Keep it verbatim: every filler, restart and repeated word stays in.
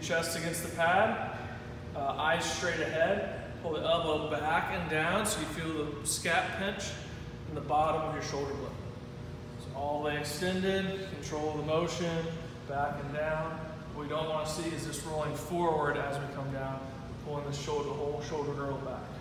chest against the pad, uh, eyes straight ahead. Pull the elbow back and down so you feel the scap pinch in the bottom of your shoulder blade. So all the way extended, control the motion, back and down. What we don't want to see is this rolling forward as we come down, pulling the shoulder, the whole shoulder girdle back.